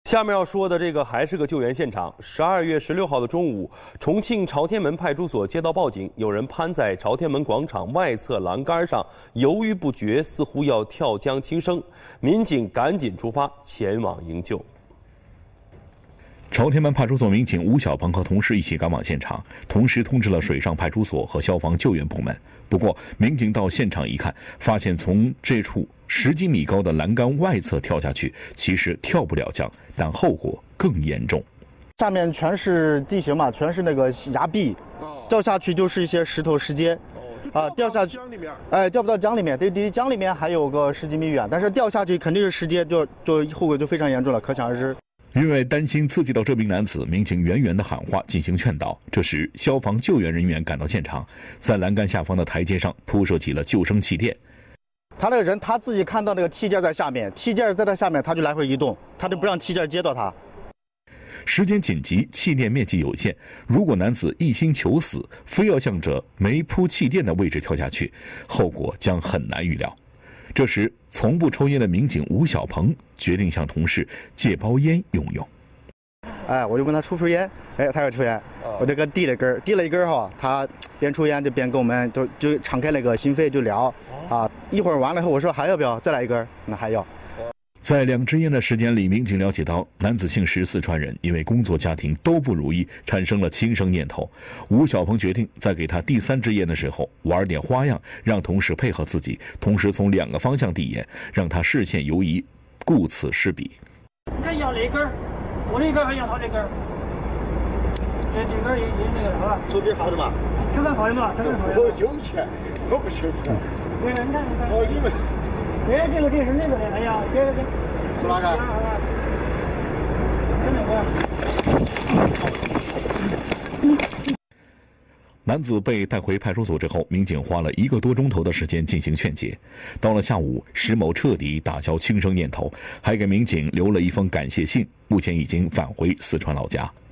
下面要说的这个还是个救援现场。12月16号的中午，重庆朝天门派出所接到报警，有人攀在朝天门广场外侧栏杆上，犹豫不决，似乎要跳江轻生。民警赶紧出发前往营救。 朝天门派出所民警吴小鹏和同事一起赶往现场，同时通知了水上派出所和消防救援部门。不过，民警到现场一看，发现从这处10几米高的栏杆外侧跳下去，其实跳不了江，但后果更严重。 下面全是地形嘛，全是那个崖壁，掉下去就是一些石头石阶，掉下去，掉不到江里面，离江里面还有个10几米远，但是掉下去肯定是石阶，就后果就非常严重了，可想而知。 因为担心刺激到这名男子，民警远远地喊话进行劝导。这时，消防救援人员赶到现场，在栏杆下方的台阶上铺设起了救生气垫。 他那个人他自己看到那个气垫在下面，气垫在他下面，他就来回移动，他就不让气垫接到他。 时间紧急，气垫面积有限，如果男子一心求死，非要向着没铺气垫的位置跳下去，后果将很难预料。这时，从不抽烟的民警吴小鹏决定向同事借包烟用用。 我就问他抽不抽烟，他要抽烟，我就给他递了一根哈，他边抽烟就边跟我们就敞开那个心扉就聊，一会儿完了后我说还要不要再来一根，那还要。 在2支烟的时间里，民警了解到男子姓石，四川人，因为工作家庭都不如意，产生了轻生念头。吴小鹏决定在给他第3支烟的时候玩点花样，让同事配合自己，同时从2个方向递烟，让他视线游移，顾此失彼。 你看要那根，我那根还要他那根，这根也那个好了。 手机好的嘛？ 这个好的嘛？ 我有钱，我不求钱。 对，你看。 你们。 这是那个的，哎呀，这是哪个？ 男子被带回派出所之后，民警花了1个多钟头的时间进行劝解。到了下午，石某彻底打消轻生念头，还给民警留了一封感谢信，目前已经返回四川老家。